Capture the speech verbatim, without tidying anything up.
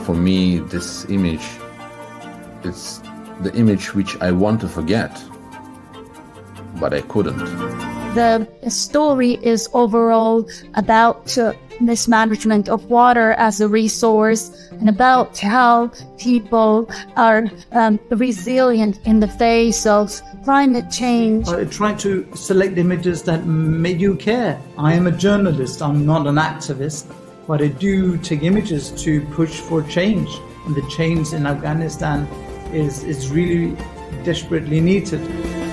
for me, this image, it's the image which I want to forget, but I couldn't. The story is overall about uh, mismanagement of water as a resource and about how people are um, resilient in the face of climate change. I tried to select images that made you care. I am a journalist, I'm not an activist, but I do take images to push for change. And the change in Afghanistan is, is really desperately needed.